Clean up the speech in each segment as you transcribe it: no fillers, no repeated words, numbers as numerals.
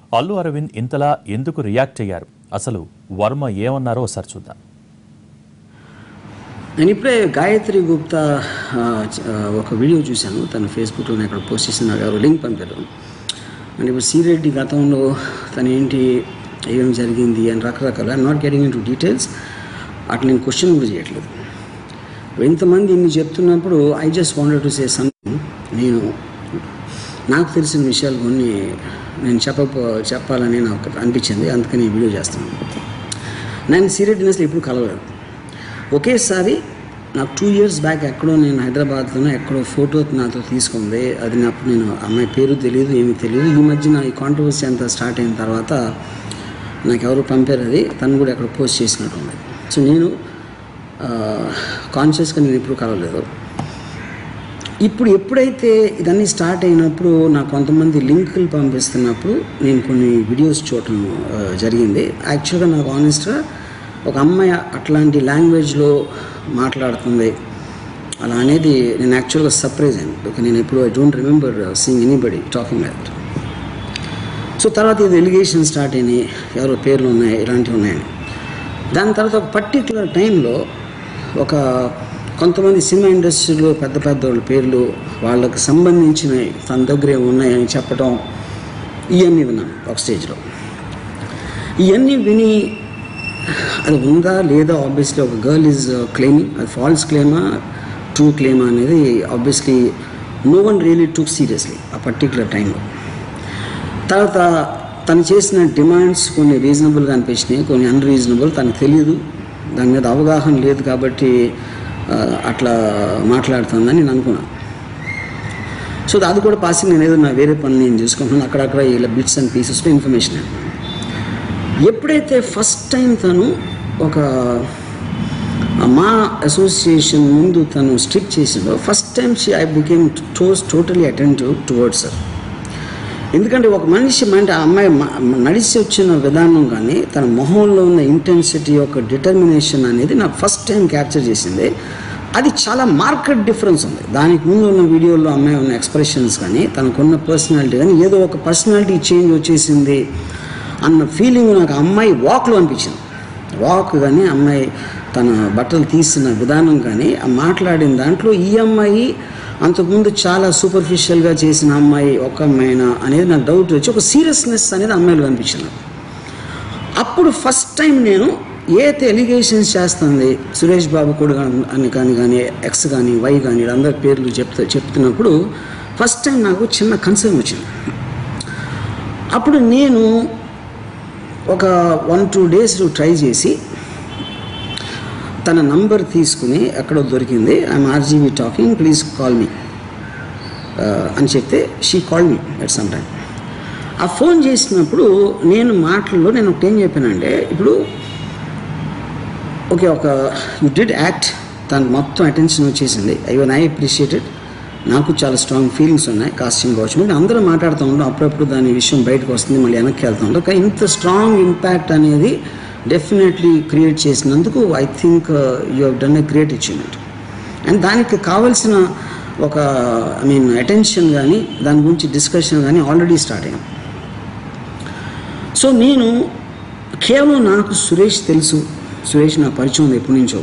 అల్లు అరవింద్ ఇంతలా ఎందుకు రియాక్ట్ అయ్యారు? అసలు వర్మ ఏమన్నారో ఒకసారి చూద్దాం. నేను ఇప్పుడే గాయత్రి గుప్తా ఒక వీడియో చూశాను. తను ఫేస్బుక్లో అక్కడ పోస్ట్ చేసిన ఎవరు లింక్ పంపారు. అంటే ఇప్పుడు శ్రీరెడ్డి గతంలో తను ఏంటి ఏమేమి జరిగింది అని రకరకాల I'm not getting into details. అట్లా నేను క్వశ్చన్ కూడా చేయట్లేదు. ఎంతమంది ఇన్ని చెప్తున్నప్పుడు I just wanted to say something. నాకు తెలిసిన విషయాలు కొన్ని నేను చెప్పాలని నాకు అనిపించింది. అందుకని ఈ వీడియో చేస్తున్నాను. నేను శ్రీరెడ్డిని అసలు ఎప్పుడు కలవలేదు. ఒకేసారి నాకు 2 years బ్యాక్ ఎక్కడో నేను హైదరాబాద్లోనే ఎక్కడో ఫోటో నాతో తీసుకుంది. అది అప్పుడు నేను అమ్మాయి పేరు తెలియదు, ఏమీ తెలియదు. ఈ మధ్యన ఈ కాంట్రవర్సీ అంతా స్టార్ట్ అయిన తర్వాత నాకు ఎవరు పంపారు, అది తను కూడా ఎక్కడ పోస్ట్ చేసినట్టు ఉంది. సో నేను కాన్షియస్గా నేను ఎప్పుడు కలవలేదు. ఇప్పుడు ఎప్పుడైతే ఇదన్నీ స్టార్ట్ అయినప్పుడు నాకు కొంతమంది లింకులు పంపిస్తున్నప్పుడు నేను కొన్ని వీడియోస్ చూడటం జరిగింది. యాక్చువల్గా నాకు ఆనెస్ట్గా ఒక అమ్మాయి అట్లాంటి లాంగ్వేజ్లో మాట్లాడుతుంది అలా అనేది నేను యాక్చువల్గా సర్ప్రైజ్ అయ్యాను. బికాజ్ నేను ఎప్పుడు I don't remember seeing anybody talking like that. So తర్వాత ఇది ఎలిగేషన్ స్టార్ట్ అయినాయి, ఎవరో పేర్లు ఉన్నాయి, ఇలాంటివి ఉన్నాయని. దాని తర్వాత ఒక పర్టిక్యులర్ టైంలో కొంతమంది సినిమా ఇండస్ట్రీలో పెద్ద వాళ్ళ పేర్లు వాళ్ళకి సంబంధించినవి తన దగ్గరే ఉన్నాయని చెప్పడం ఇవన్నీ విన్నాను ఒక స్టేజ్లో. ఇవన్నీ విని అది ఉందా లేదా ఆబ్వియస్లీ ఒక గర్ల్ ఈజ్ క్లెయిమింగ్, అది ఫాల్స్ క్లెయిమా ట్రూ క్లెయిమా అనేది obviously no one really took seriously ఆ పర్టిక్యులర్ టైంలో. తర్వాత తను చేసిన డిమాండ్స్ కొన్ని రీజనబుల్గా అనిపించినాయి, కొన్ని అన్రీజనబుల్. తనకు తెలియదు, దాని మీద అవగాహన లేదు కాబట్టి అట్లా మాట్లాడుతుందని నేను అనుకున్నాను. సో అది కూడా పాసింగ్ నేను ఏదో నా వేరే పని నేను చూసుకుంటున్నాను. అక్కడక్కడ ఇలా బిట్స్ అండ్ పీసెస్లో ఇన్ఫర్మేషన్. ఎప్పుడైతే ఫస్ట్ టైం తను ఒక మా అసోసియేషన్ ముందు తను స్ట్రిక్ చేసిందో first time I became totally attentive towards her. ఎందుకంటే ఒక మనిషి అంటే ఆ అమ్మాయి నడిచి వచ్చిన విధానం కానీ తన మొహంలో ఉన్న ఇంటెన్సిటీ యొక్క డిటర్మినేషన్ అనేది నాకు ఫస్ట్ టైం క్యాప్చర్ చేసింది. అది చాలా మార్కెట్ డిఫరెన్స్ ఉంది. దానికి ముందు ఉన్న వీడియోలో అమ్మాయి ఉన్న ఎక్స్ప్రెషన్స్ కానీ తనకున్న పర్సనాలిటీ కానీ ఏదో ఒక పర్సనాలిటీ చేంజ్ వచ్చేసింది అన్న ఫీలింగ్ నాకు అమ్మాయి వాక్లో అనిపించింది. వాక్ కానీ అమ్మాయి తన బట్టలు తీసిన విధానం కానీ ఆ మాట్లాడిన దాంట్లో ఈ అమ్మాయి అంతకుముందు చాలా సూపర్ఫిషియల్గా చేసిన అమ్మాయి ఒక అమ్మాయినా అనేది నాకు డౌట్ వచ్చి ఒక సీరియస్నెస్ అనేది అమ్మాయిలో కనిపించింది. అప్పుడు ఫస్ట్ టైం నేను ఏదైతే ఎలిగేషన్స్ చేస్తుంది సురేష్ బాబు కూడా అని కానీ ఎక్స్ కానీ వై కానీ అందరి పేర్లు చెప్తున్నప్పుడు ఫస్ట్ టైం నాకు చిన్న కన్సర్న్ వచ్చింది. అప్పుడు నేను ఒక 1-2 days ట్రై చేసి తన నంబర్ తీసుకుని ఎక్కడో దొరికింది. I'm RGV talking, please call me అని చెప్తే she call me at some time. ఆ ఫోన్ చేసినప్పుడు నేను మాటల్లో నేను ఒకటి ఏం చెప్పానంటే, ఇప్పుడు ఓకే యూ డిడ్ యాక్ట్, తనకు మొత్తం అటెన్షన్ వచ్చేసింది. I appreciated. నాకు చాలా స్ట్రాంగ్ ఫీలింగ్స్ ఉన్నాయి, కాస్టింగ్ కావచ్చు. మీరు అందరూ మాట్లాడుతూ ఉంటాం, అప్పుడప్పుడు దాని విషయం బయటకు వస్తుంది, మళ్ళీ వెనక్కి వెళ్తూ ఉంటాం. కానీ ఇంత స్ట్రాంగ్ ఇంపాక్ట్ అనేది డెఫినెట్లీ క్రియేట్ చేసినందుకు I think you have done a great achievement. And దానికి కావాల్సిన ఒక అటెన్షన్ కానీ దాని గురించి డిస్కషన్ కానీ ఆల్రెడీ స్టార్ట్ అయ్యాం. సో నేను కేవలం నాకు సురేష్ తెలుసు, సురేష్ నా పరిచయం ఉంది ఎప్పటి నుంచో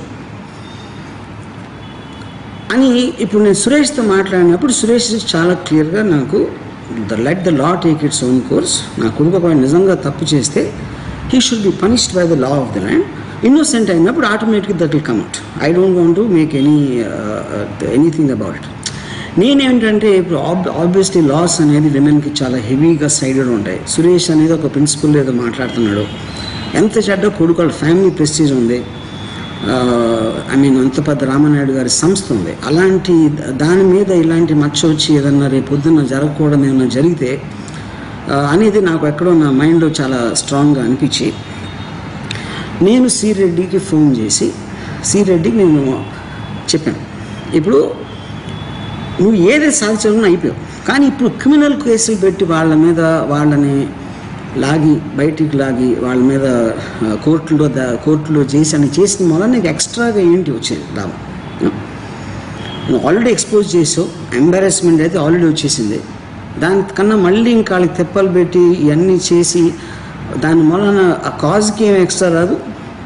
అని ఇప్పుడు నేను సురేష్తో మాట్లాడినప్పుడు సురేష్ చాలా క్లియర్గా నాకు let the law take its own course. నా కొడుకు ఒకవేళ నిజంగా తప్పు చేస్తే he should be punished by the law of the land. Innocent అయినప్పుడు ఆటోమేటిక్గా that will come out. I don't want to make anything about it. నేనేంటంటే ఇప్పుడు ఆబ్వియస్లీ లాస్ అనేది విమెన్కి చాలా హెవీగా సైడెడ్ ఉంటాయి. సురేష్ అనేది ఒక ప్రిన్సిపల్ ఏదో మాట్లాడుతున్నాడు. ఎంత చెడ్డ కొడుకు, వాళ్ళ ఫ్యామిలీ ప్రెస్టీజ్ ఉంది, అంత పెద్ద రామనాయుడు గారి సంస్థ ఉంది. అలాంటి దాని మీద ఇలాంటి మచ్చ వచ్చి ఏదన్నా రేపు పొద్దున్న జరగకూడదు ఏమన్నా జరిగితే అనేది నాకు ఎక్కడో నా మైండ్లో చాలా స్ట్రాంగ్గా అనిపించి నేను శ్రీరెడ్డికి ఫోన్ చేసి శ్రీరెడ్డికి నేను చెప్పాను, ఇప్పుడు నువ్వు ఏదైతే సాధించాలని అయిపోయావు, కానీ ఇప్పుడు క్రిమినల్ కేసులు పెట్టి వాళ్ళని బయటికి లాగి వాళ్ళ మీద కోర్టులో చేసిన వల్ల నీకు ఎక్స్ట్రాగా ఏంటి వచ్చేది లాభం? నువ్వు ఆల్రెడీ ఎక్స్పోజ్ చేసావు, ఎంబారెస్మెంట్ అయితే ఆల్రెడీ వచ్చేసింది. దానికన్నా మళ్ళీ ఇంకా వాళ్ళకి తెప్పలు పెట్టి ఇవన్నీ చేసి దాని వలన ఆ కాజ్కి ఏం ఎక్స్ట్రా రాదు,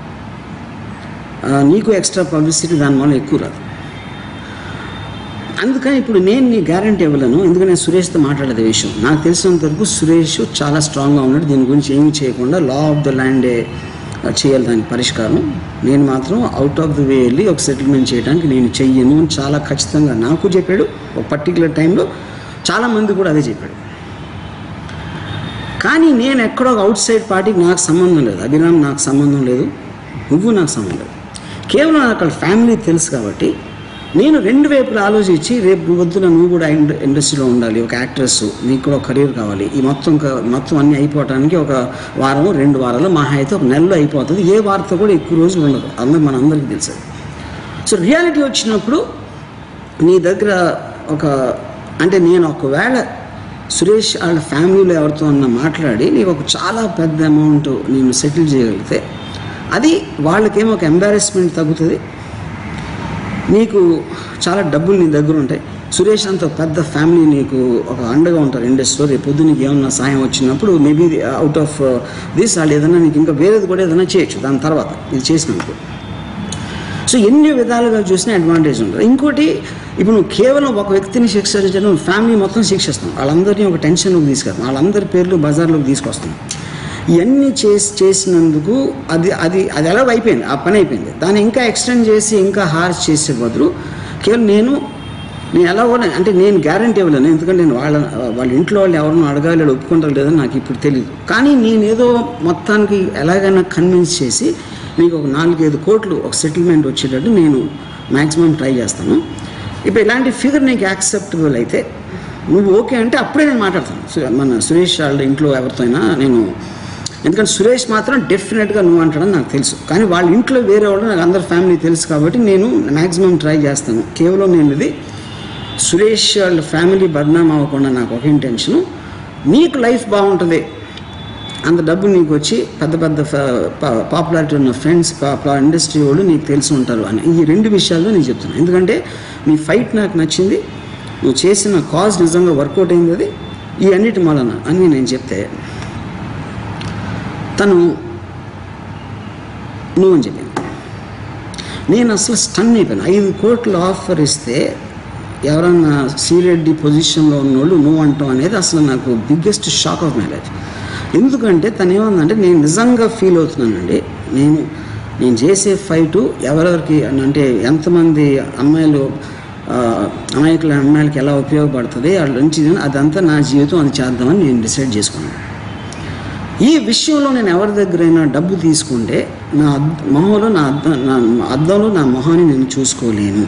నీకు ఎక్స్ట్రా పబ్లిసిటీ దానివల్ల ఎక్కువ రాదు. అందుకని ఇప్పుడు నేను నీ గ్యారంటీ ఇవ్వలేను, ఎందుకంటే నేను సురేష్తో మాట్లాడేది విషయం. నాకు తెలిసినంత వరకు సురేష్ చాలా స్ట్రాంగ్గా ఉన్నాడు, దీని గురించి ఏమీ చేయకుండా లా ఆఫ్ ద ల్యాండే చేయాలి దానికి పరిష్కారం. నేను మాత్రం అవుట్ ఆఫ్ ది వే వెళ్ళి ఒక సెటిల్మెంట్ చేయడానికి నేను చెయ్యను అని చాలా ఖచ్చితంగా నాకు చెప్పాడు. ఒక పర్టికులర్ టైంలో చాలామంది కూడా అదే చెప్పాడు. కానీ నేను ఎక్కడో అవుట్ సైడ్ పార్టీకి నాకు సంబంధం లేదు, అభిరామ్ నాకు సంబంధం లేదు, నువ్వు నాకు సంబంధం లేదు. కేవలం నాకు వాళ్ళ ఫ్యామిలీ తెలుసు కాబట్టి నేను రెండు వైపులు ఆలోచించి రేపు వద్దున నువ్వు కూడా ఇండస్ట్రీలో ఉండాలి, ఒక యాక్ట్రెస్, నీకు కూడా కెరీర్ కావాలి, ఈ మొత్తం అన్నీ అయిపోవటానికి ఒక వారం 2 వారాలు మహా అయితే ఒక నెలలో అయిపోతుంది, ఏ వార్త కూడా ఎక్కువ రోజులు ఉండదు, మనందరికీ తెలుసు. సో రియాలిటీ వచ్చినప్పుడు నీ దగ్గర అంటే నేను ఒకవేళ సురేష్ వాళ్ళ ఫ్యామిలీలో ఎవరితో అన్న మాట్లాడి నీకు ఒక చాలా పెద్ద అమౌంట్ నేను సెటిల్ చేయగలిగితే అది వాళ్ళకేమో ఒక ఎంబారెస్మెంట్ తగ్గుతుంది, నీకు చాలా డబ్బులు నీ దగ్గర ఉంటాయి. సురేష్ అంత పెద్ద ఫ్యామిలీ నీకు ఒక అండగా ఉంటారు ఇండస్ట్రీలో. రేపు పొద్దు నీకు ఏమన్నా సాయం వచ్చినప్పుడు మేబీ అవుట్ ఆఫ్ దిస్ వాళ్ళు ఏదైనా నీకు ఇంకా వేరేది కూడా ఏదైనా చేయొచ్చు దాని తర్వాత ఇది చేసినందుకు. సో ఎన్ని విధాలుగా చూసినా అడ్వాంటేజ్ ఉంటుంది. ఇంకోటి, ఇప్పుడు నువ్వు కేవలం ఒక వ్యక్తిని శిక్షించడం, ఫ్యామిలీ మొత్తం శిక్షిస్తాం, వాళ్ళందరినీ ఒక టెన్షన్లోకి తీసుకెళ్తాం, వాళ్ళందరి పేర్లు బజార్లోకి తీసుకొస్తాం. ఇవన్నీ చేసినందుకు అది ఎలా అయిపోయింది, ఆ పని అయిపోయింది. దాన్ని ఇంకా ఎక్స్టెండ్ చేసి ఇంకా హార్ష్ చేసే బదులు కేవలం నేను ఎలా కూడా అంటే నేను గ్యారంటీ ఇవ్వలేను, ఎందుకంటే నేను వాళ్ళ ఇంట్లో వాళ్ళు ఎవరినో అడగాలి, వాళ్ళు ఒప్పుకుంటారు లేదని నాకు ఇప్పుడు తెలియదు. కానీ నేనేదో మొత్తానికి ఎలాగైనా కన్విన్స్ చేసి నీకు ఒక 4-5 కోట్లు ఒక సెటిల్మెంట్ వచ్చేటట్టు నేను మ్యాక్సిమం ట్రై చేస్తాను. ఇప్పుడు ఇలాంటి ఫిగర్ నీకు యాక్సెప్టబుల్ అయితే నువ్వు ఓకే అంటే అప్పుడే నేను మాట్లాడతాను మన సురేష్ వాళ్ళ ఇంట్లో ఎవరితో అయినా నేను. ఎందుకంటే సురేష్ మాత్రం డెఫినెట్గా నువ్వు అంటాడని నాకు తెలుసు, కానీ వాళ్ళ ఇంట్లో వేరే వాళ్ళు నాకు అందరి ఫ్యామిలీ తెలుసు కాబట్టి నేను మ్యాక్సిమం ట్రై చేస్తాను. కేవలం నేను ఇది సురేష్ వాళ్ళ ఫ్యామిలీ బద్నాం అవ్వకుండా నాకు ఒక ఇంటెన్షను, నీకు లైఫ్ బాగుంటుంది, అంత డబ్బు నీకు వచ్చి పెద్ద పాపులారిటీ ఉన్న ఫ్రెండ్స్ ఇండస్ట్రీ వాళ్ళు నీకు తెలిసి ఉంటారు అని. ఈ 2 విషయాల్లో నేను చెప్తున్నాను. ఎందుకంటే నీ ఫైట్ నాకు నచ్చింది, నువ్వు చేసిన కాజ్ నిజంగా వర్కౌట్ అయింది, అది ఈ అన్నిటి మూలన అని నేను చెప్తే తను నువ్వు అని చెప్పింది. నేను అసలు స్టన్ అయిపోయాను. 5 కోట్ల ఆఫర్ ఇస్తే ఎవరన్నా సీరియడ్డి పొజిషన్లో ఉన్నోళ్ళు నువ్వు అంటాం అనేది అసలు నాకు biggest shock of my life. ఎందుకంటే తను ఏమందంటే నేను నిజంగా ఫీల్ అవుతున్నానండి, నేను చేసే ఫైటు ఎవరెవరికి అంటే ఎంతమంది అమ్మాయిలకి ఎలా ఉపయోగపడుతుంది వాళ్ళ నుంచి అదంతా నా జీవితం అది చేద్దామని నేను డిసైడ్ చేసుకున్నాను. ఈ విషయంలో నేను ఎవరి దగ్గరైనా డబ్బు తీసుకుంటే నా అద్దంలో నా మొహాన్ని నేను చూసుకోలేను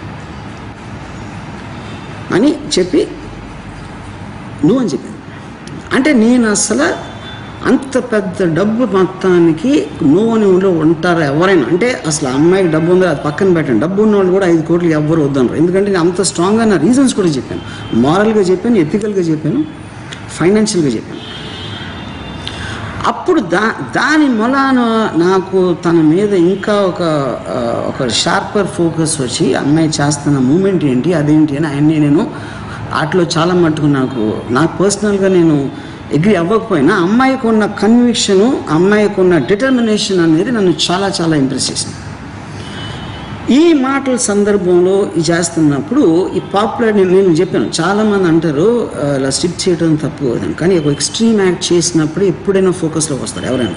అని చెప్పి నువ్వు అని చెప్పింది. అంటే నేను అసలు అంత పెద్ద డబ్బు మొత్తానికి నువ్వుని ఉంటారా ఎవరైనా అంటే అసలు అమ్మాయికి డబ్బు ఉందో అది పక్కన పెట్టండి, డబ్బు ఉన్న వాళ్ళు కూడా 5 కోట్లు ఎవ్వరు వద్దన్నారు. ఎందుకంటే నేను అంత స్ట్రాంగ్గా నా రీజన్స్ కూడా చెప్పాను, మారల్గా చెప్పాను, ఎథికల్గా చెప్పాను, ఫైనాన్షియల్గా చెప్పాను. అప్పుడు దాని మూలాన నాకు తన మీద ఇంకా ఒక షార్పర్ ఫోకస్ వచ్చి అమ్మాయి చేస్తున్న మూమెంట్ ఏంటి అదేంటి అని ఆయన్ని నేను వాటిలో చాలా మట్టుకు నాకు పర్సనల్గా నేను అగ్రీ అవ్వకపోయినా అమ్మాయికి ఉన్న కన్విక్షను, అమ్మాయికి ఉన్న డిటర్మినేషన్ అనేది నన్ను చాలా చాలా ఇంప్రెస్ చేసింది. ఈ మాటల సందర్భంలో చేస్తున్నప్పుడు ఈ పాపులర్ నేను చెప్పాను, చాలామంది అంటారు ఇలా స్టిప్ చేయడం తప్పు అని, కానీ ఒక ఎక్స్ట్రీమ్ యాక్ట్ చేసినప్పుడు ఎప్పుడైనా ఫోకస్లోకి వస్తారు. ఎవరైనా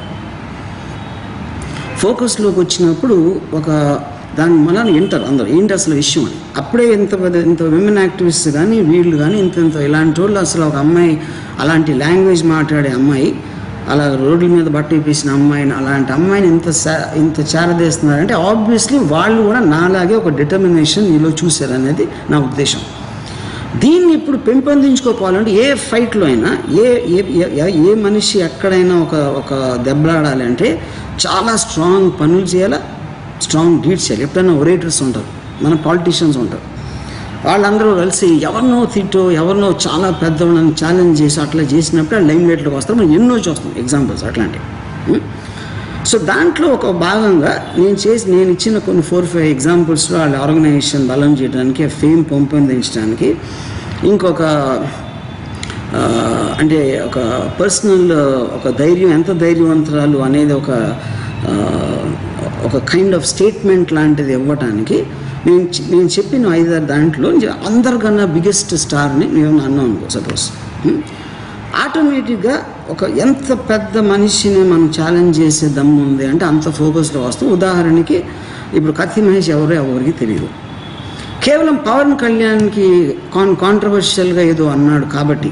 ఫోకస్లోకి వచ్చినప్పుడు దాని మనం వింటారు అందరూ ఏంటి అసలు విషయం అని. అప్పుడే ఇంత విమెన్ యాక్టివిస్ట్ కానీ వీళ్ళు కానీ ఇంత ఇలాంటి వాళ్ళు అసలు ఒక అమ్మాయి అలాంటి లాంగ్వేజ్ మాట్లాడే అమ్మాయి, అలా రోడ్ల మీద బట్ట వేసిన అమ్మాయిని, అలాంటి అమ్మాయిని ఇంత చేరదీస్తున్నారంటే ఆబ్వియస్లీ వాళ్ళు కూడా నాలాగే ఒక డిటర్మినేషన్ నీలో చూశారనేది నా ఉద్దేశం. దీన్ని ఇప్పుడు పెంపొందించుకోవాలంటే ఏ ఫైట్లో అయినా ఏ మనిషి ఎక్కడైనా ఒక దెబ్బలాడాలి అంటే చాలా స్ట్రాంగ్ పనులు చేయాలా, స్ట్రాంగ్ డీడ్స్ చేయాలి. ఎప్పుడైనా ఒరేటర్స్ ఉంటారు, మన పాలిటీషియన్స్ ఉంటారు, వాళ్ళందరూ కలిసి ఎవరినో చాలా పెద్దవాళ్ళని ఛాలెంజ్ చేసి అట్లా చేసినప్పుడు ఆ లైమ్ లైట్లోకి వస్తారు. మనం ఎన్నో చూస్తాం ఎగ్జాంపుల్స్ అట్లాంటివి. సో దాంట్లో ఒక భాగంగా నేను ఇచ్చిన కొన్ని 4-5 ఎగ్జాంపుల్స్లో వాళ్ళ ఆర్గనైజేషన్ బలం చేయడానికి, ఫేమ్ పెంపొందించడానికి ఇంకొక అంటే ఒక పర్సనల్ ఒక ధైర్యం, ఎంత ధైర్యవంతురాలు అనేది ఒక కైండ్ ఆఫ్ స్టేట్మెంట్ లాంటిది ఇవ్వటానికి నేను చెప్పిన 5-6 దాంట్లో అందరికన్నా బిగ్గెస్ట్ స్టార్ని నేను అన్నాను అనుకో సపోజ్, ఆటోమేటిక్గా ఎంత పెద్ద మనిషిని మనం ఛాలెంజ్ చేసే దమ్ము ఉంది అంటే అంత ఫోకస్లో వస్తాం. ఉదాహరణకి ఇప్పుడు కత్తి మహేష్ ఎవరికి తెలియదు, కేవలం పవన్ కళ్యాణ్కి కాంట్రవర్షియల్గా ఏదో అన్నాడు కాబట్టి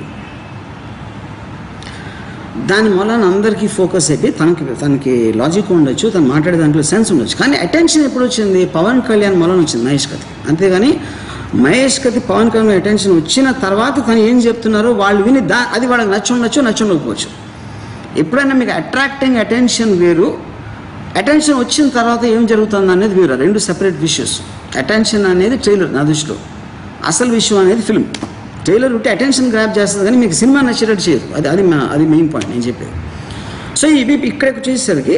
దాని మూలాన అందరికీ ఫోకస్ అయిపోయి తనకి లాజిక్ ఉండొచ్చు, తను మాట్లాడే దాంట్లో సెన్స్ ఉండొచ్చు. కానీ అటెన్షన్ ఎప్పుడు వచ్చింది? పవన్ కళ్యాణ్ మూలాన వచ్చింది మహేష్ కత్తి. అంతేగాని మహేష్ కత్తి పవన్ కళ్యాణ్ అటెన్షన్ వచ్చిన తర్వాత తను ఏం చెప్తున్నారో వాళ్ళు విని అది వాళ్ళకి నచ్చకపోవచ్చు. ఎప్పుడైనా మీకు అట్రాక్టింగ్ అటెన్షన్ వేరు, అటెన్షన్ వచ్చిన తర్వాత ఏం జరుగుతుంది అనేది వేరు, రెండు సెపరేట్ విషయస్. అటెన్షన్ అనేది ట్రైలర్ నా దృష్టిలో, అసలు విషయం అనేది ఫిల్మ్. ట్రైలర్ ఉంటే అటెన్షన్ గ్రాప్ చేస్తుంది కానీ మీకు సినిమా నచ్చేటట్టు చేయదు. అది మెయిన్ పాయింట్ నేను చెప్పేది. సో ఇవి ఇక్కడికి వచ్చేసరికి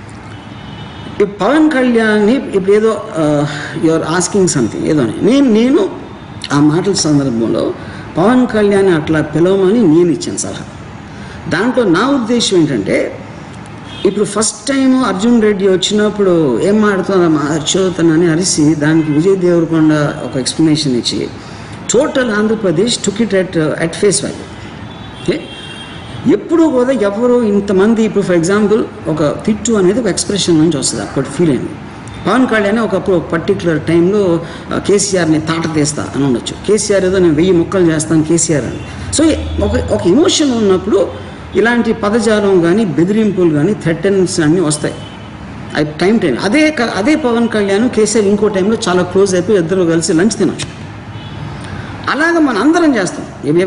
పవన్ కళ్యాణ్ని ఇప్పుడు ఏదో యువర్ ఆస్కింగ్ సంథింగ్ ఏదో నేను ఆ మాటల సందర్భంలో పవన్ కళ్యాణ్ అట్లా పిలవమని నేను ఇచ్చాను సలహా. దాంట్లో నా ఉద్దేశం ఏంటంటే, ఇప్పుడు ఫస్ట్ టైం అర్జున్ రెడ్డి వచ్చినప్పుడు ఏం మాడుతున్నా అర్చోతనని అరిసి దానికి విజయ్ దేవరకొండ ఒక ఎక్స్ప్లెనేషన్ ఇచ్చి total Andhra Pradesh took it at face value. Okay, ఎప్పుడు కూడా ఎవరు ఇంతమంది ఇప్పుడు ఫర్ ఎగ్జాంపుల్ ఒక తిట్టు అనేది ఒక ఎక్స్ప్రెషన్ నుంచి వస్తుంది, అప్పటి ఫీల్ అయింది. పవన్ కళ్యాణ్ ఒకప్పుడు ఒక పర్టికులర్ టైంలో కేసీఆర్ని తాట తీస్తా అని ఉండొచ్చు, కేసీఆర్ ఏదో నేను 1000 ముక్కలు చేస్తాను కేసీఆర్ అని. సో ఒక ఎమోషన్ ఉన్నప్పుడు ఇలాంటి పదజాలం కానీ బెదిరింపులు కానీ థ్రెటన్స్ అన్నీ వస్తాయి. టైం అదే పవన్ కళ్యాణ్ కేసీఆర్ ఇంకో టైంలో చాలా క్లోజ్ అయిపోయి ఇద్దరు కలిసి లంచ్ తినొచ్చు. అలాగ మనం అందరం చేస్తాం.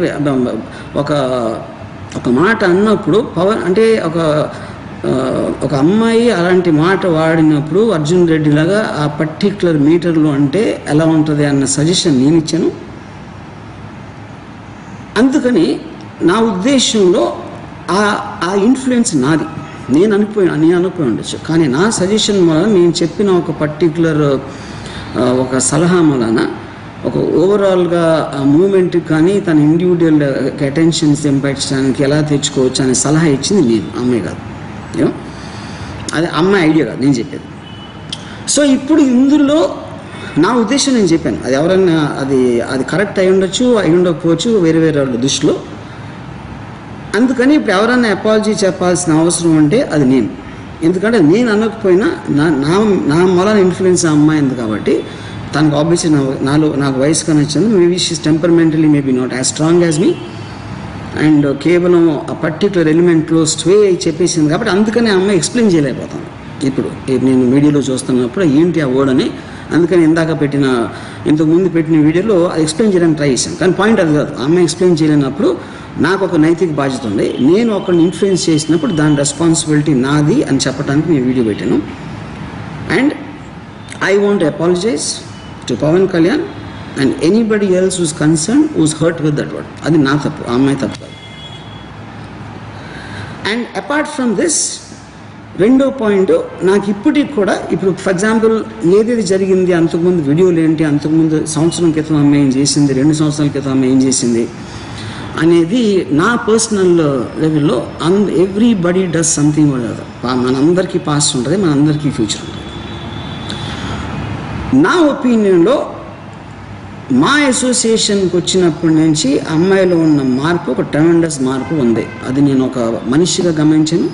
ఒక మాట అన్నప్పుడు పవన్ అంటే ఒక అమ్మాయి అలాంటి మాట వాడినప్పుడు అర్జున్ రెడ్డి లాగా ఆ పర్టిక్యులర్ మీటర్లో అంటే ఎలా ఉంటుంది అన్న సజెషన్ నేను ఇచ్చాను. అందుకని నా ఉద్దేశంలో ఆ ఇన్ఫ్లుయెన్స్ నాది, నేను అనుకుపోయి ఉండొచ్చు. కానీ నా సజెషన్ వలన నేను చెప్పిన ఒక పర్టిక్యులర్ ఒక సలహా వలన ఒక ఓవరాల్గా ఆ మూమెంట్కి కానీ తన ఇండివిజువల్ అటెన్షన్స్ సంపాదించడానికి ఎలా తెచ్చుకోవచ్చు అనే సలహా ఇచ్చింది నేను, అమ్మాయి కాదు. అది అమ్మాయి ఐడియా కాదు నేను చెప్పేది. సో ఇప్పుడు ఇందులో నా ఉద్దేశం నేను చెప్పాను, అది ఎవరైనా అది కరెక్ట్ అయి ఉండొచ్చు, అయి ఉండకపోవచ్చు వేరే వాళ్ళ దృష్టిలో. అందుకని ఇప్పుడు ఎవరైనా అపాలజీ చెప్పాల్సిన అవసరం ఉంటే అది నేను, ఎందుకంటే నేను అనకపోయినా నా మూలాన ఇన్ఫ్లుయెన్స్ ఆ అమ్మాయి ఉంది కాబట్టి తనకు ఆబ్వియస్లీ నాకు వయసుగా నచ్చింది. Maybe she's temperamentally maybe not as strong as me, and కేవలం ఆ పర్టికులర్ ఎలిమెంట్లో స్ట్రే అయి చెప్పేసింది కాబట్టి అందుకని ఆ అమ్మాయి ఎక్స్ప్లెయిన్ చేయలేకపోతాను. ఇప్పుడు నేను వీడియోలో చూస్తున్నప్పుడు ఏంటి ఆ వర్డ్ అని, అందుకని ఇంతకుముందు పెట్టిన వీడియోలో అది ఎక్స్ప్లెయిన్ చేయడానికి ట్రై చేశాను. కానీ పాయింట్ అది కాదు, ఆ అమ్మాయి ఎక్స్ప్లెయిన్ చేయలేనప్పుడు నాకు ఒక నైతిక బాధ్యత ఉంది. నేను ఒకరిని ఇన్ఫ్లుయెన్స్ చేసినప్పుడు దాని రెస్పాన్సిబిలిటీ నాది అని చెప్పడానికి నేను వీడియో పెట్టాను. And I want apologize to Pavan Kalyan and anybody else who's concern who's hurt with that word. అది నా తప్పు, ఆ అమ్మాయి తప్పు కాదు. అండ్ అపార్ట్ ఫ్రమ్ దిస్ రెండో పాయింట్, నాకు ఇప్పటికి కూడా ఇప్పుడు ఫర్ ఎగ్జాంపుల్ ఏదేది జరిగింది, అంతకుముందు వీడియోలు ఏంటి, అంతకుముందు సంవత్సరం క్రితం అమ్మాయి ఏం చేసింది, 2 సంవత్సరాల క్రితం అమ్మాయి ఏం చేసింది అనేది నా పర్సనల్ లెవెల్లో ఎవ్రీబడి డస్ సంథింగ్. మనందరికీ పాస్ట్ ఉంటుంది, మనందరికీ ఫ్యూచర్ ఉంటుంది. నా ఒపీనియన్లో మా అసోసియేషన్కి వచ్చినప్పటి నుంచి అమ్మాయిలో ఉన్న మార్పు ఒక ట్రెమెండస్ మార్పు ఉంది. అది నేను ఒక మనిషిగా గమనించాను.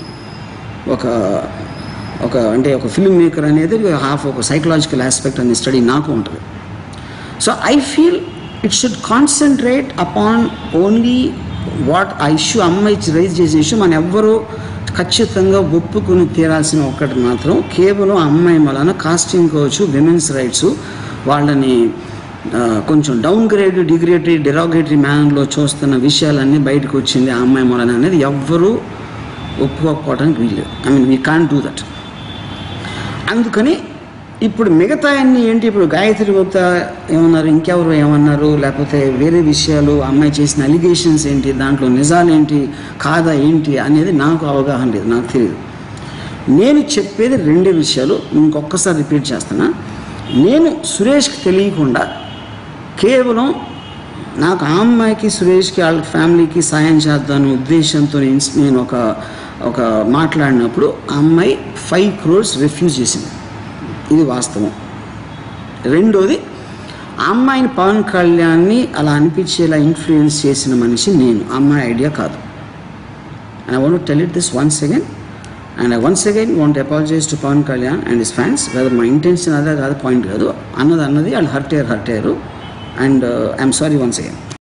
ఒక ఫిల్మ్ మేకర్ అనేది ఒక సైకలాజికల్ ఆస్పెక్ట్ అనే స్టడీ నాకు ఉంటుంది. So I feel it should concentrate upon only what ఆ ఇష్యూ, అమ్మాయి రైజ్ చేసే ఇష్యూ మనం ఎవ్వరూ ఖచ్చితంగా ఒప్పుకుని తీరాల్సిన ఒక్కటి మాత్రం, కేవలం అమ్మాయి వలన కాస్టింగ్ కావచ్చు, విమెన్స్ రైట్స్ వాళ్ళని కొంచెం డౌన్ గ్రేడ్, డిరాగేటరీ మ్యాన్లో చూస్తున్న విషయాలన్నీ బయటకు వచ్చింది ఆ అమ్మాయి వలన అనేది ఎవ్వరూ ఒప్పుకోకపోవడానికి వీల్లేదు. We can't do that. అందుకని ఇప్పుడు మిగతా అన్నీ ఏంటి, ఇప్పుడు గాయత్రి గుప్తా ఏమన్నారు, ఇంకెవరు ఏమన్నారు, లేకపోతే వేరే విషయాలు, అమ్మాయి చేసిన అలిగేషన్స్ ఏంటి, దాంట్లో నిజాలేంటి కాదా ఏంటి అనేది నాకు అవగాహన లేదు, నాకు తెలియదు. నేను చెప్పేది 2 విషయాలు ఇంకొకసారి రిపీట్ చేస్తున్నా. నేను సురేష్కి తెలియకుండా కేవలం నాకు ఆ అమ్మాయికి సురేష్కి వాళ్ళ ఫ్యామిలీకి సాయం చేద్దాను ఉద్దేశంతో నేను ఒక మాట్లాడినప్పుడు ఆ అమ్మాయి 5 crores రిఫ్యూజ్ చేసింది. ఇది వాస్తవం. రెండోది, ఆ అమ్మాయిని పవన్ కళ్యాణ్ని అలా అనిపించేలా ఇన్ఫ్లుయెన్స్ చేసిన మనిషి నేను, ఆ అమ్మాయి ఐడియా కాదు. And I want to tell it this once again, and I once again want apologize to Pavan Kalyan and his fans. Whether మా ఇంటెన్షన్ అదే కాదు, పాయింట్ కాదు, అన్నది వాళ్ళు హర్ట్ అయ్యారు. And I'm sorry once again.